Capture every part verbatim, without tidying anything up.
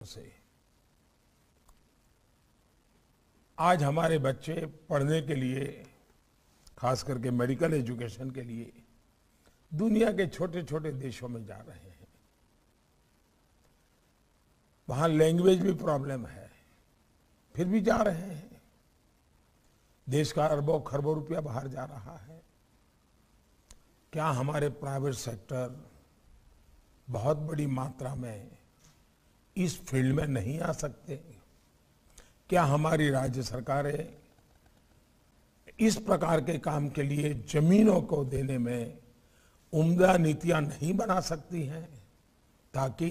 से आज हमारे बच्चे पढ़ने के लिए, खास करके मेडिकल एजुकेशन के लिए, दुनिया के छोटे छोटे देशों में जा रहे हैं। वहां लैंग्वेज भी प्रॉब्लम है, फिर भी जा रहे हैं। देश का अरबों खरबों रुपया बाहर जा रहा है। क्या हमारे प्राइवेट सेक्टर बहुत बड़ी मात्रा में इस फील्ड में नहीं आ सकते? क्या हमारी राज्य सरकारें इस प्रकार के काम के लिए जमीनों को देने में उम्दा नीतियां नहीं बना सकती हैं, ताकि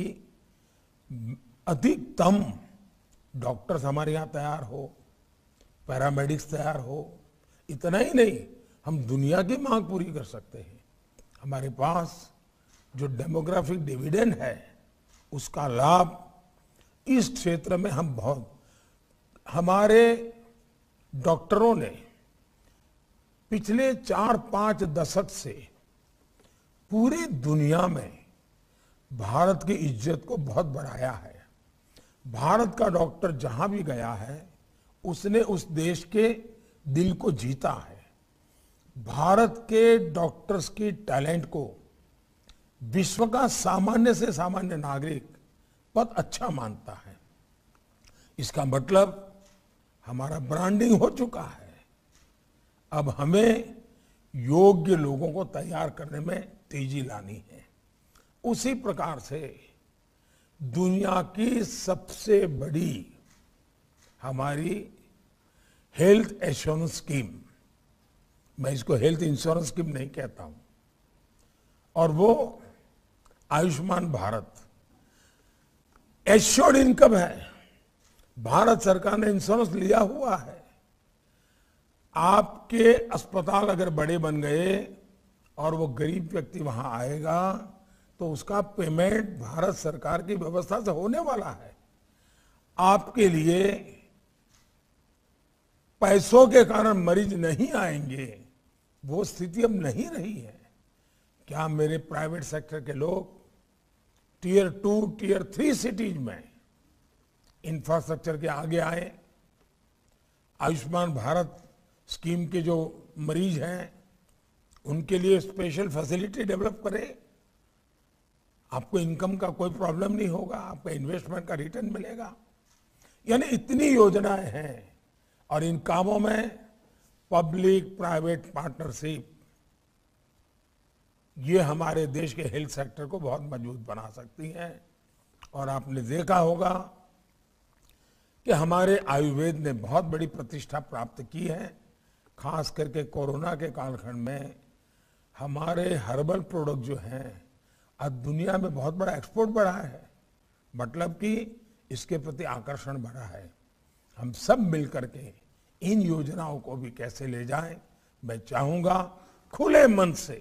अधिकतम डॉक्टर्स हमारे यहाँ तैयार हो, पैरामेडिक्स तैयार हो? इतना ही नहीं, हम दुनिया की मांग पूरी कर सकते हैं। हमारे पास जो डेमोग्राफिक डिविडेंड है, उसका लाभ इस क्षेत्र में हम बहुत, हमारे डॉक्टरों ने पिछले चार पांच दशक से पूरी दुनिया में भारत की इज्जत को बहुत बढ़ाया है। भारत का डॉक्टर जहां भी गया है, उसने उस देश के दिल को जीता है। भारत के डॉक्टर्स की टैलेंट को विश्व का सामान्य से सामान्य नागरिक बहुत अच्छा मानता है। इसका मतलब हमारा ब्रांडिंग हो चुका है। अब हमें योग्य लोगों को तैयार करने में तेजी लानी है। उसी प्रकार से दुनिया की सबसे बड़ी हमारी हेल्थ एश्योरेंस स्कीम, मैं इसको हेल्थ इंश्योरेंस स्कीम नहीं कहता हूं, और वो आयुष्मान भारत एश्योर्ड इनकम है। भारत सरकार ने इंश्योरेंस लिया हुआ है। आपके अस्पताल अगर बड़े बन गए और वो गरीब व्यक्ति वहां आएगा, तो उसका पेमेंट भारत सरकार की व्यवस्था से होने वाला है। आपके लिए पैसों के कारण मरीज नहीं आएंगे, वो स्थिति अब नहीं रही है। क्या मेरे प्राइवेट सेक्टर के लोग tier two tier three cities में इंफ्रास्ट्रक्चर के आगे आए? आयुष्मान भारत स्कीम के जो मरीज हैं, उनके लिए स्पेशल फैसिलिटी डेवलप करें। आपको इनकम का कोई प्रॉब्लम नहीं होगा, आपका इन्वेस्टमेंट का रिटर्न मिलेगा। यानी इतनी योजनाएं हैं, और इन कामों में पब्लिक प्राइवेट पार्टनरशिप, ये हमारे देश के हेल्थ सेक्टर को बहुत मजबूत बना सकती हैं। और आपने देखा होगा कि हमारे आयुर्वेद ने बहुत बड़ी प्रतिष्ठा प्राप्त की है। खास करके कोरोना के कालखंड में हमारे हर्बल प्रोडक्ट जो हैं, आज दुनिया में बहुत बड़ा एक्सपोर्ट बढ़ा है। मतलब कि इसके प्रति आकर्षण बढ़ा है। हम सब मिलकर के इन योजनाओं को भी कैसे ले जाएं, मैं चाहूंगा खुले मन से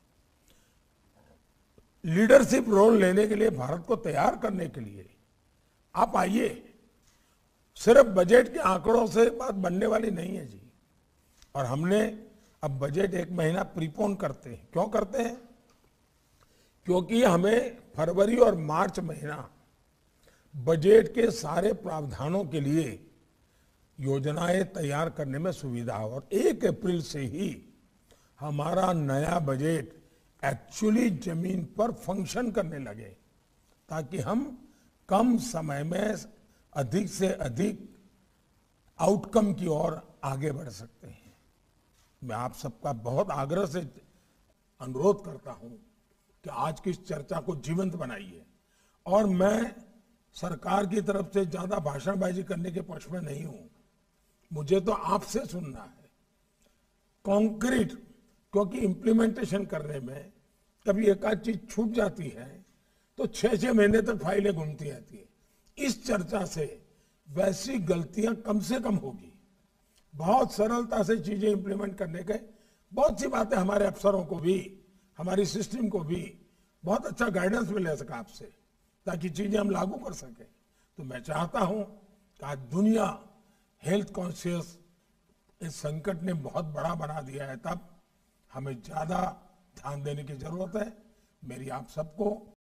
लीडरशिप रोल लेने के लिए, भारत को तैयार करने के लिए आप आइए। सिर्फ बजट के आंकड़ों से बात बनने वाली नहीं है जी। और हमने अब बजट एक महीना प्रीपोन करते हैं। क्यों करते हैं? क्योंकि हमें फरवरी और मार्च महीना बजट के सारे प्रावधानों के लिए योजनाएं तैयार करने में सुविधा हो, और एक अप्रैल से ही हमारा नया बजट एक्चुअली जमीन पर फंक्शन करने लगे, ताकि हम कम समय में अधिक से अधिक आउटकम की ओर आगे बढ़ सकते हैं। मैं आप सबका बहुत आग्रह से अनुरोध करता हूं कि आज की इस चर्चा को जीवंत बनाइए। और मैं सरकार की तरफ से ज्यादा भाषणबाजी करने के पक्ष में नहीं हूं। मुझे तो आपसे सुनना है कॉन्क्रीट, क्योंकि इंप्लीमेंटेशन करने में कभी एक आध चीज छूट जाती है तो छह छह महीने तक फाइलें घूमती रहती है। इस चर्चा से वैसी गलतियां कम से कम होगी। बहुत सरलता से चीजें इंप्लीमेंट करने के, बहुत सी बातें हमारे अफसरों को भी, हमारी सिस्टम को भी बहुत अच्छा गाइडेंस मिल सका आपसे, ताकि चीजें हम लागू कर सके। तो मैं चाहता हूं कि आज दुनिया हेल्थ कॉन्शियस इस संकट ने बहुत बड़ा बना दिया है, तब हमें ज्यादा ध्यान देने की जरूरत है। मेरी आप सबको